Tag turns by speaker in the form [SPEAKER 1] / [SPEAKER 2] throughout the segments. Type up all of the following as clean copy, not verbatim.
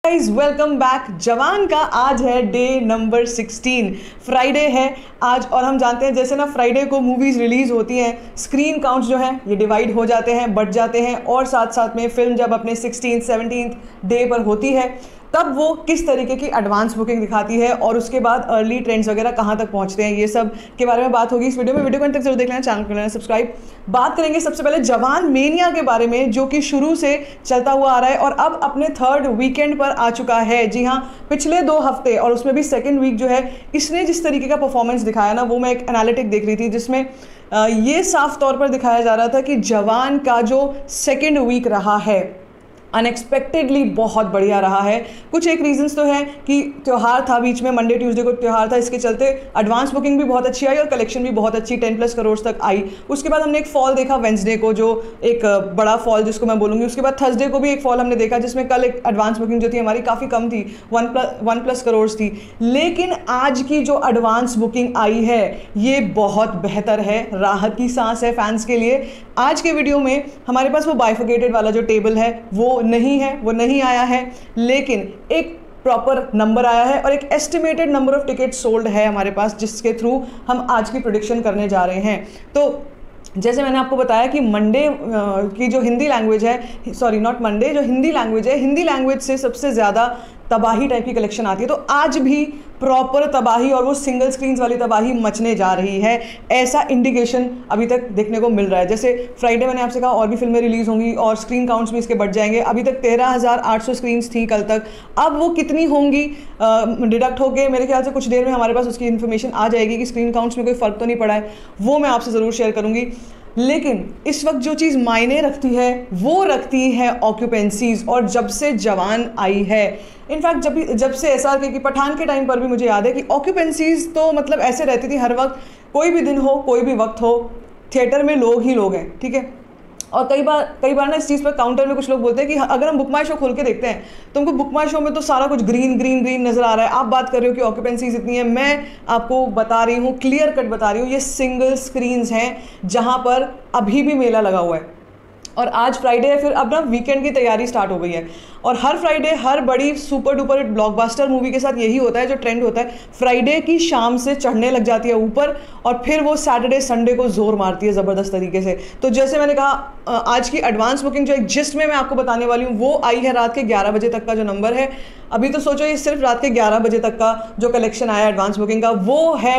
[SPEAKER 1] Guys welcome back. जवान का आज है डे नंबर 16, फ्राइडे है आज। और हम जानते हैं जैसे ना फ्राइडे को मूवीज़ रिलीज़ होती हैं, स्क्रीन काउंट्स जो हैं ये डिवाइड हो जाते हैं, बढ़ जाते हैं। और साथ साथ में फिल्म जब अपने 16th 17th डे पर होती है तब वो किस तरीके की एडवांस बुकिंग दिखाती है और उसके बाद अर्ली ट्रेंड्स वगैरह कहाँ तक पहुँचते हैं, ये सब के बारे में बात होगी इस वीडियो में। वीडियो को अंत तक जरूर देख लेना, चैनल को लेना सब्सक्राइब। बात करेंगे सबसे पहले जवान मेनिया के बारे में, जो कि शुरू से चलता हुआ आ रहा है और अब अपने 3rd वीकेंड पर आ चुका है। जी हाँ, पिछले 2 हफ्ते और उसमें भी 2nd वीक जो है इसने जिस तरीके का परफॉर्मेंस दिखाया ना, वो मैं एक एनालिटिक देख रही थी जिसमें ये साफ तौर पर दिखाया जा रहा था कि जवान का जो 2nd वीक रहा है अनएक्सपेक्टेडली बहुत बढ़िया रहा है। कुछ एक रीजंस तो है कि त्यौहार था बीच में, मंडे ट्यूसडे को त्यौहार था, इसके चलते एडवांस बुकिंग भी बहुत अच्छी आई और कलेक्शन भी बहुत अच्छी 10+ करोड़ तक आई। उसके बाद हमने एक फॉल देखा वेंसडे को, जो एक बड़ा फॉल जिसको मैं बोलूँगी। उसके बाद थर्सडे को भी एक फॉल हमने देखा जिसमें कल एक एडवांस बुकिंग जो थी हमारी काफ़ी कम थी, 1+ करोड़ थी। लेकिन आज की जो एडवांस बुकिंग आई है ये बहुत बेहतर है, राहत की सांस है फैंस के लिए। आज के वीडियो में हमारे पास वो बाइफिकेटेड वाला जो टेबल है वो नहीं है, वो नहीं आया है, लेकिन एक प्रॉपर नंबर आया है और एक estimated number of ticket sold है हमारे पास, जिसके थ्रू हम आज की प्रेडिक्शन करने जा रहे हैं। तो जैसे मैंने आपको बताया कि मंडे की जो हिंदी लैंग्वेज है, सॉरी नॉट मंडे, जो हिंदी लैंग्वेज है, हिंदी लैंग्वेज से सबसे ज़्यादा तबाही टाइप की कलेक्शन आती है। तो आज भी प्रॉपर तबाही और वो सिंगल स्क्रीन्स वाली तबाही मचने जा रही है, ऐसा इंडिकेशन अभी तक देखने को मिल रहा है। जैसे फ्राइडे मैंने आपसे कहा और भी फिल्में रिलीज़ होंगी और स्क्रीन काउंट्स भी इसके बढ़ जाएंगे। अभी तक 13,800 स्क्रीन्स थी कल तक, अब वो कितनी होंगी डिडक्ट होके मेरे ख्याल से कुछ देर में हमारे पास उसकी इन्फॉर्मेशन आ जाएगी कि स्क्रीन काउंट्स में कोई फ़र्क तो नहीं पड़ा है, वो मैं आपसे ज़रूर शेयर करूँगी। लेकिन इस वक्त जो चीज़ मायने रखती है वो रखती है ऑक्यूपेंसीज। और जब से जवान आई है, इनफैक्ट जब से SRK की पठान के टाइम पर भी मुझे याद है कि ऑक्यूपेंसीज तो मतलब ऐसे रहती थी हर वक्त, कोई भी दिन हो कोई भी वक्त हो, थिएटर में लोग ही लोग हैं, ठीक है। और कई बार ना इस चीज़ पर काउंटर में कुछ लोग बोलते हैं कि अगर हम बुक माई शो खोल के देखते हैं तो हमको बुक माई शो में तो सारा कुछ ग्रीन ग्रीन ग्रीन नज़र आ रहा है। आप बात कर रहे हो कि ऑक्यूपेंसीज इतनी है, मैं आपको बता रही हूँ, क्लियर कट बता रही हूँ, ये सिंगल स्क्रीन्स हैं जहाँ पर अभी भी मेला लगा हुआ है। और आज फ्राइडे है, फिर अब ना वीकेंड की तैयारी स्टार्ट हो गई है। और हर फ्राइडे हर बड़ी super duper hit blockbuster movie के साथ यही होता है, जो ट्रेंड होता है, फ्राइडे की शाम से चढ़ने लग जाती है ऊपर और फिर वो सैटरडे संडे को जोर मारती है ज़बरदस्त तरीके से। तो जैसे मैंने कहा, आज की एडवांस बुकिंग जो एक जिस्ट में मैं आपको बताने वाली हूँ वो आई है रात के 11 बजे तक का जो नंबर है। अभी तो सोचो ये सिर्फ रात के 11 बजे तक का जो कलेक्शन आया एडवांस बुकिंग का वो है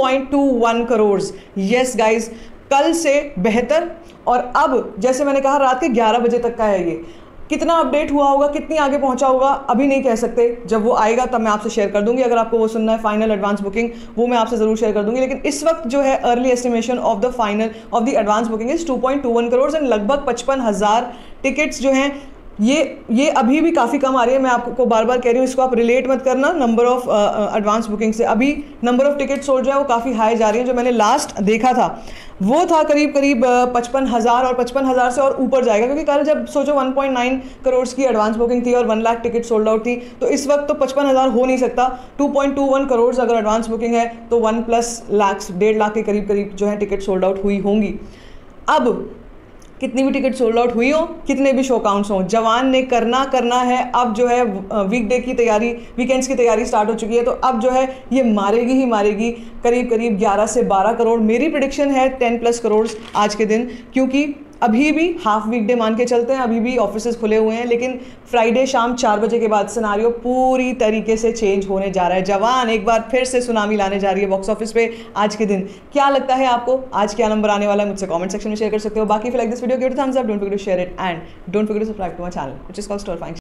[SPEAKER 1] 2.21 करोड़। यस गाइज, कल से बेहतर। और अब जैसे मैंने कहा रात के 11 बजे तक का है ये। कितना अपडेट हुआ होगा, कितनी आगे पहुंचा होगा, अभी नहीं कह सकते। जब वो आएगा तब मैं आपसे शेयर कर दूंगी। अगर आपको वो सुनना है फाइनल एडवांस बुकिंग, वो मैं आपसे ज़रूर शेयर कर दूंगी। लेकिन इस वक्त जो है early estimation of the final of the advance booking is 2.21 crore and लगभग 55,000 टिकट्स जो हैं ये अभी भी काफ़ी कम आ रही है। मैं आपको बार बार कह रही हूँ, इसको आप रिलेट मत करना नंबर ऑफ एडवांस बुकिंग से। अभी नंबर ऑफ टिकट सोल्ड जो है वो काफ़ी हाई जा रही है। जो मैंने लास्ट देखा था वो था करीब 55,000 और 55,000 से और ऊपर जाएगा, क्योंकि कल जब सोचो 1.9 करोड़ की एडवांस बुकिंग थी और 1 लाख टिकट सोल्ड आउट थी, तो इस वक्त तो 55,000 हो नहीं सकता। 2.21 करोड़ अगर एडवांस बुकिंग है तो 1+ लाख, 1.5 लाख के करीब जो है टिकट सोल्ड आउट हुई होंगी। अब कितनी भी टिकट सोल्ड आउट हुई हो, कितने भी शो काउंट्स हों, जवान ने करना है। अब जो है वीकडे की तैयारी, वीकेंड्स की तैयारी स्टार्ट हो चुकी है, तो अब जो है ये मारेगी ही मारेगी करीब 11 से 12 करोड़। मेरी प्रेडिक्शन है 10+ करोड़ आज के दिन, क्योंकि अभी भी हाफ वीकडे मान के चलते हैं, अभी भी ऑफिसेज खुले हुए हैं। लेकिन फ्राइडे शाम 4 बजे के बाद सिनारियो पूरी तरीके से चेंज होने जा रहा है। जवान एक बार फिर से सुनामी लाने जा रही है बॉक्स ऑफिस पे आज के दिन। क्या लगता है आपको, आज क्या नंबर आने वाला है? मुझसे कमेंट सेक्शन में शेयर कर सकते हो। बाकी like this video, give it a thumbs up, don't forget to share it and don't forget to subscribe to my channel which is called store find.